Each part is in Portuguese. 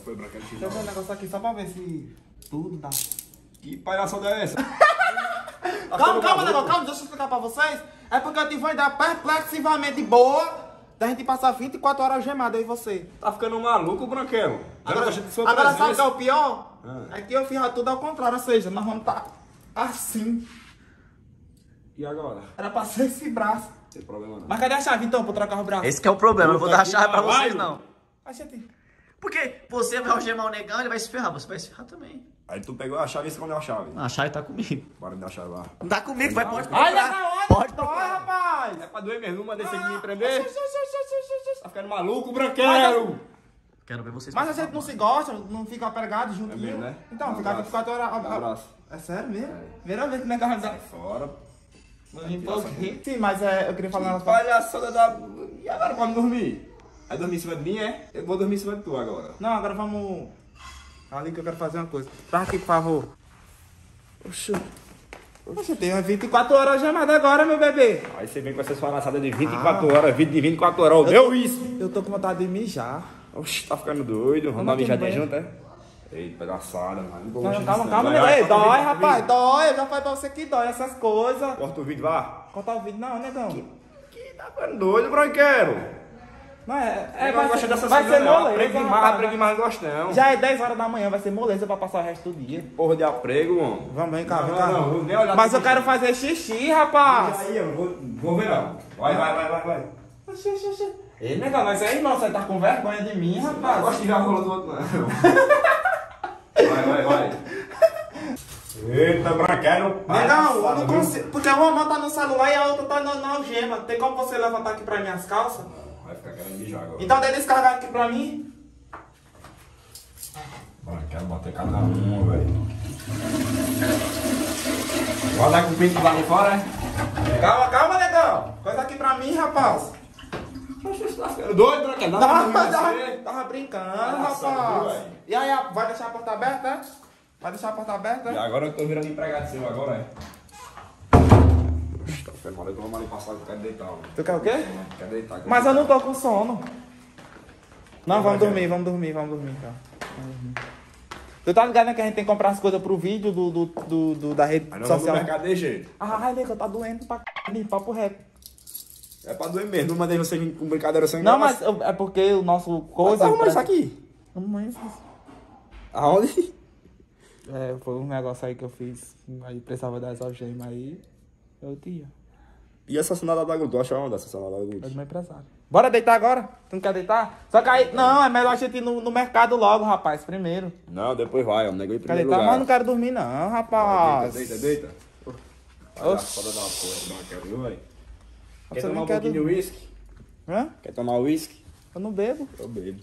foi, Branquelo? Deixa eu ver um negócio aqui só pra ver se tudo dá. Que palhaçada é essa? Calma, negócio, calma, deixa eu explicar pra vocês. É porque eu tive uma ideia perplexivamente boa da gente passar 24 horas algemado, eu e você. Tá ficando maluco, Branquelo? Agora sabe o que é o pior? É que eu fiz tudo ao contrário, ou seja, nós vamos estar assim. E agora? Era pra ser esse braço. Não tem problema não. Mas cadê a chave então pra eu trocar os braços? Esse que é o problema, eu não vou dar a chave pra vocês, não. A gente... Porque você vai algemar o negão, ele vai se ferrar, você vai se ferrar também. Aí tu pegou a chave e escondeu a chave. A chave tá comigo. Bora me dar a chave lá. Não tá comigo, vai, pode Olha procurar. na hora, Pode dói, procurar. rapaz. É pra doer mesmo, uma desse aqui me prender? Tá ficando maluco, Branquelo? Quero ver vocês. Mas a gente não se gosta, não fica apegado juntinho. É mesmo, né? Então, Um ficar abraço. 24 horas... Um abraço. É sério mesmo? Primeira vez que negócio dá... Fora. Sim, mas eu queria falar... Palhaçada da... E agora pra dormir? Vai dormir em cima de mim, é? Eu vou dormir em cima de tu agora. Não, agora vamos... Ali que eu quero fazer uma coisa. Traz aqui, por favor. Oxi. Você tem 24 horas algemada agora, meu bebê. Aí você vem com essa sua laçada de 24 horas, vídeo de 24 horas. Ô, meu isso! Eu tô com vontade de mijar. Oxi, tá ficando doido. Vamos dar uma mijadinha junto, é? Eita, palhaçada, mano. Não, Calma, nego. Ei, dói, rapaz, dói. Eu já falei pra você que dói essas coisas. Corta o vídeo, vá. Cortar o vídeo, não, negão. Que tá ficando doido, Branquelo. Não, Vai ser moleza, Aprende mais, gostão. Já é 10 horas da manhã, vai ser moleza pra passar o resto do dia. Porra de aprego, mano. Vamos, vem cá, vem Não, cá. não, vou nem olhar Mas pro eu quero xixi. fazer xixi, rapaz. Aí, eu vou ver não. Vai. Ei, negão, mas aí, irmão, você tá com vergonha de mim, Não rapaz? gosto de ver a rola do outro, não. Vai. Eita, Branquelo. Negão, eu não consigo. Porque uma mão tá no celular e a outra tá na algema. Tem como você levantar aqui pra minhas calças? Vai ficar querendo mijar agora. Então dê descarregar aqui pra mim. Branquelo, bater cada uma, velho. Vai dar com o pinto lá de fora, é? Calma, negão. Coisa aqui pra mim, rapaz. Tá ficando doido, Branquelo. Dá pra dormir você. Tava brincando, Palhaçada, rapaz. velho. E aí, vai deixar a porta aberta, é? Vai deixar a porta aberta, E é? agora eu tô virando empregado seu, agora é. Tá ficando mal, eu vou ali passar que eu quero deitar, mano. Tu quer o quê? Quero deitar. Mas eu não tô com sono. Não, vamos dormir, então. Vamos dormir. Tu tá ligado, né, que a gente tem que comprar as coisas pro vídeo da rede Aí nós vamos no social? mercado de jeito. Nego, tá doendo pra c... papo reto. É pra doer mesmo, não mandei você vir com brincadeira sem Não, graça. mas é porque o nosso Tá coisa... arrumando isso aqui? Aonde? É, foi um negócio aí que eu fiz. Aí precisava das algemas aí. Eu tinha. E essa assinada da Guto? Tu acha onde essa assinada da É do Guto? meu empresário. Bora deitar agora? Tu não quer deitar? Só que aí... Não, é melhor a gente ir no mercado logo, rapaz, primeiro. Não, depois vai, homem. Negócio em Quer primeiro deitar? lugar. Mas não quero dormir não, rapaz. Deita. Olha a foda da porra, não quero, viu, velho? Quer Você tomar não um quer pouquinho de dormir? uísque? Hã? Quer tomar uísque? Eu não bebo. Eu bebo.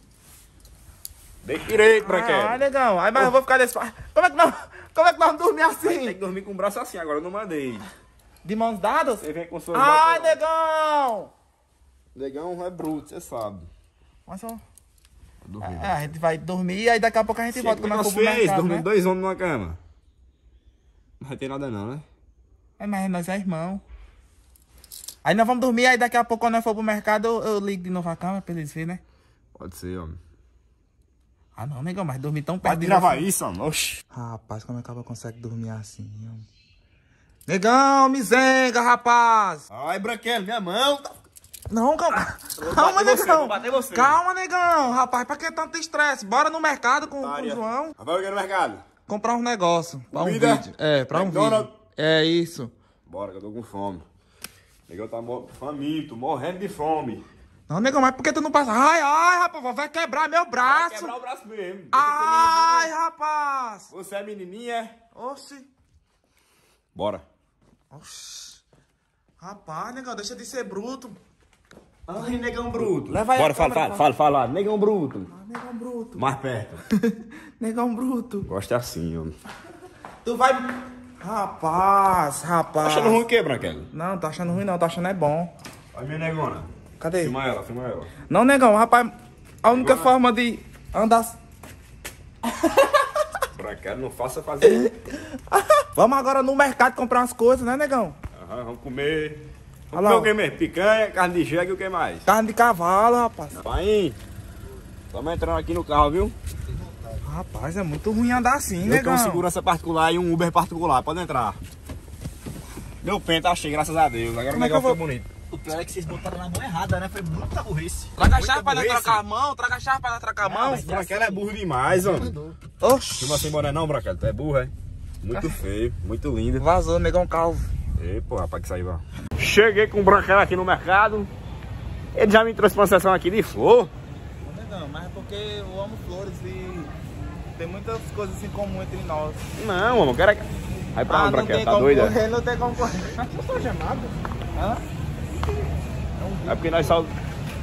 Deita direito, Branquelo. Legal. Aí, mas eu vou ficar desse... Como é que nós vamos dormir Tem assim? que dormir com o braço assim, agora eu não mandei. De mãos dadas? Você vem com o seu... Ai, negão! Negão é bruto, você sabe. Mas só... Dormir. É, a gente vai dormir e aí daqui a pouco a gente volta. Como é que for nós pro fez? mercado, Dormir né? 2 homens numa cama. Não vai ter nada não, né? É, mas nós é irmão. Aí nós vamos dormir, aí daqui a pouco quando nós for pro mercado eu ligo de novo a câmera pra eles verem, né? Pode ser, homem. Ah não, negão, mas dormir tão Vai perto de gravar você. isso, homem. Oxi. Rapaz, como é que ela consegue dormir assim, homem? Negão, mizenga, rapaz! Ai, Branquelo, minha mão. Tá... Não, calma. vou Calma, bater você, negão. vou bater você. Calma, negão. Rapaz, pra que tanto estresse? Bora no mercado com o João. Vai o que no mercado? Comprar uns negócios. Pra um Comida? vídeo. É, pra um McDonald's? vídeo. É isso. Bora, que eu tô com fome. Negão tá faminto, morrendo de fome. Não, negão, mas por que tu não passa? Ai, rapaz, vai quebrar meu Vai braço. quebrar o braço mesmo. Ai, rapaz. Você é menininha? Oxi. Bora. Oxi. Rapaz, negão, deixa de ser bruto. Ai, negão bruto. Leva aí Bora, a câmera, fala. Negão bruto. Ah, negão bruto. Mais perto. Negão bruto. Gosta assim, homem. Tu vai... Rapaz. Tá achando ruim o quê, Branquelo? Não, tá achando ruim não, tá achando é bom. Olha minha negona. Cadê? Filma ela. Não, negão, rapaz, a única forma de andar... Branquelo, não faça fazer. Vamos agora no mercado comprar umas coisas, né, negão? Aham, vamos comer. Olha Vamos lá, comer o que mesmo? Picanha, carne de jegue e o que mais? Carne de cavalo, rapaz. Pai, estamos entrando aqui no carro, viu? Rapaz, é muito ruim andar assim, Eu negão. tenho segurança particular e um Uber particular, pode entrar. Meu penta achei, graças a Deus. Agora o Como é que eu negócio vou- ficou bonito. O pior é que vocês botaram na mão errada, né? Foi muita burrice. Traga a Muita chave pra não burrice. trocar a mão, traga a chave pra não trocar a mão. mas- Branquelo é burro demais, homem. Oxi. Chama assim, boné não, Branquelo. Tu é burro, é? Muito feio, muito lindo. Vazou, negão calvo. Ei, pô, rapaz, que saiu, ó. Cheguei com o Branquelo aqui no mercado. Ele já me trouxe pra uma sessão aqui de flor. Não, mas é porque eu amo flores e tem muitas coisas em comum entre nós. Não, mano, eu quero... Vai pra onde, Branquelo? Tá doida? correr, não tem como correr. Eu sou gemado. Hã? É porque nós só...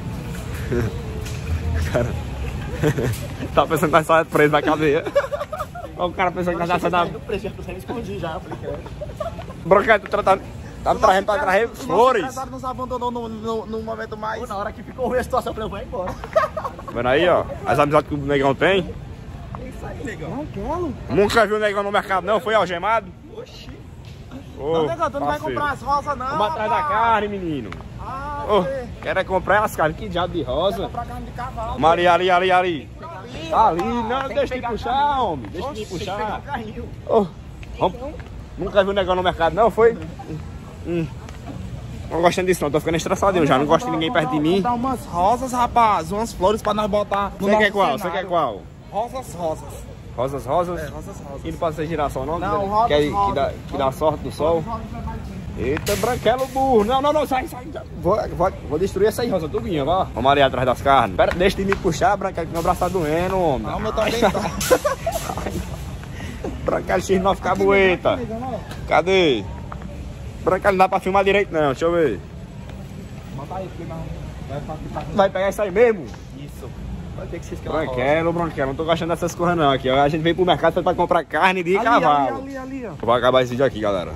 Cara... Tá pensando que nós só é preso na cadeia. Ó, o cara pensando que nós já sai da... No preço, já me escondi já. Eu falei, cara. Branquelo, tu tá me trazendo pra trazer flores. O empresário nos abandonou no momento mais... Pô, na hora que ficou ruim a situação, eu falei, eu vou embora. Vendo aí, ó, as amizades que o negão tem. Isso aí, negão. Não quero. Nunca viu o negão no mercado, não? Foi algemado? Oxi. Ô, Não, negão, tu não vai parceiro. comprar as rosas, não. Vamos atrás da rapaz. carne, menino. Ah, Ô, você. quero é comprar elas carnes. Que diabo de rosa. Comprar carne de cavalo. Mari, ali. Ali. Ali, não, deixa de puxar, homem. Deixa de puxar. Ô, vamos. Nunca viu o negão no mercado, não? Foi? Não gostando disso, não. Tô ficando estressadinho já. Não gosto de ninguém perto de mim. Dar umas rosas, rapaz. Umas flores pra nós botar no Você quer nosso qual? Você cenário. quer qual? Rosas. Rosas, rosas? É, rosas. E não pode ser girassol, não? Não, rosas, Que dá sorte do sol. Eita, Branquelo burro. Não, sai. Vou destruir essa aí, rosa, tudinha, vá. Vamos ali atrás das carnes. Pera, deixa de me puxar, Branquelo, que meu braço tá doendo, homem. Não, meu também tá. Branquelo X9 cabueta. Cadê? Branquelo não dá pra filmar direito, não. Deixa eu ver. Bota aí, porque não. Vai pegar isso aí mesmo? Isso. Vai ter que se escalar. Branquelo, não tô gostando dessas coisas não aqui, ó. A gente veio pro mercado pra comprar carne de cavalo. Ali, ó. Vou acabar esse vídeo aqui, galera.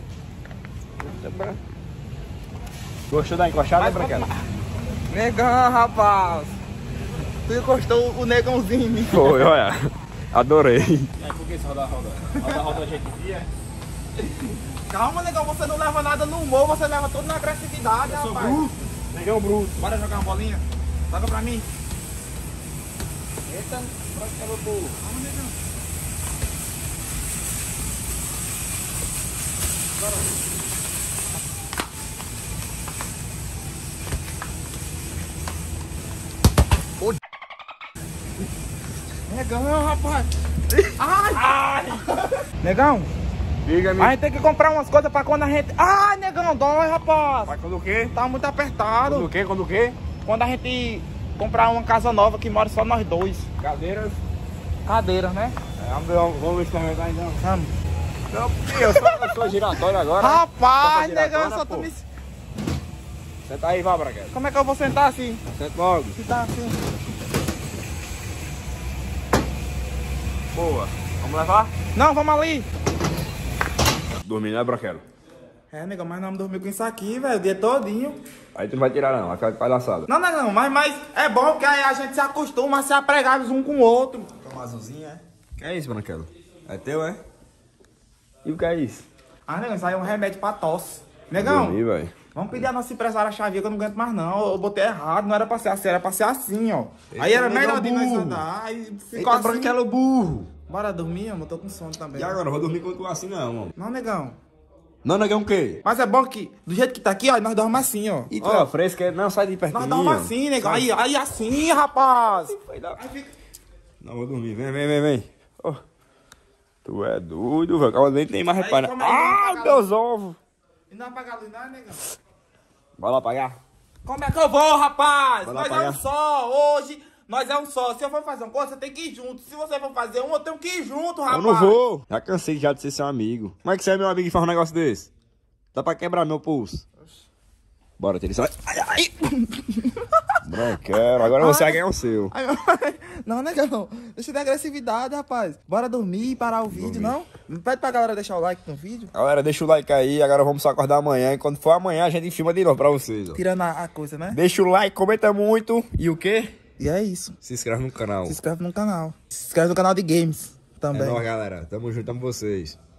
Gostou da encoxada, né, Branquelo? Negão, rapaz. Tu encostou o negãozinho em mim. Foi, olha. Adorei. Por que isso roda? Roda a gente via. Calma, negão, você não leva nada no humor, você leva tudo na agressividade, rapaz. Negão bruto. Bora jogar uma bolinha? Joga pra mim. Eita, Branquelo burro. Calma, negão. Negão, rapaz. Ai! Negão, Diga-me. a gente tem que comprar umas coisas pra quando a gente... Ai, negão, dói, rapaz. Vai quando o quê? Tá muito apertado. Quando o quê? Quando a gente comprar uma casa nova que mora só nós dois. Cadeiras. Cadeiras, né? Vamos experimentar então. Vamos. Não, porque eu sou giratório agora. Rapaz, Só pra negão, giratória, só tu pô. me... Senta aí, vá, Branquelo. Como é que eu vou sentar assim? Senta logo. Se tá assim. Boa. Vamos levar? Não, vamos ali. Dormir, né, Branquelo? É, negão, mas não dormiu com isso aqui, velho, o dia todinho. Aí tu não vai tirar não, vai ficar de palhaçada. Não, negão, mas é bom que aí a gente se acostuma a ser apregados um com o outro. Toma azulzinha, é? Que é isso, Branquelo? É teu, é? E o que é isso? Ah, negão, isso aí é um remédio pra tosse. Negão, Dormir, velho. vamos pedir a nossa empresária a chave que eu não aguento mais não. Eu botei errado, não era pra ser assim, era pra ser assim, ó. Aí era negão melhor de nós burro. andar, aí ficou Eita, assim. Branquelo burro. Bora dormir, amor, tô com sono também. E agora? Eu vou dormir com tu assim não, mano. Não, negão. Não, negão o quê? Mas é bom que, do jeito que tá aqui, ó, nós dormimos assim, ó. E tu Ó, é fresco? Não, sai de perto nós de mim, dormimos ó. assim, negão. Aí assim, rapaz. Aí fica... Não, vou dormir. Vem. Ó. Tu é doido, velho. Calma, nem tem mais Aí, reparo. como é que Ah, vai meus ovos. E não apagar a luz, não, negão? Vai lá pagar. Como é que eu vou, rapaz? Vai lá Nós é apagar. um só. Hoje, nós é um só. Se eu for fazer uma coisa, você tem que ir junto. Se você for fazer uma, eu tenho que ir junto, rapaz. Eu não vou. Já cansei já de ser seu amigo. Como é que você é meu amigo e faz um negócio desse? Dá pra quebrar meu pulso. Bora, Tiri. Ai. Branquelo. Agora você vai ganhar o seu. Ai, não, negão. Deixa de agressividade, rapaz. Bora dormir e parar o vídeo, não? Pede pra galera deixar o like no vídeo. Galera, deixa o like aí. Agora vamos só acordar amanhã. E quando for amanhã, a gente filma de novo pra vocês. Ó. Tirando a coisa, né? Deixa o like, comenta muito. E o quê? E é isso. Se inscreve no canal. Se inscreve no canal. Se inscreve no canal de games É também. nóis, galera. Tamo junto, tamo vocês.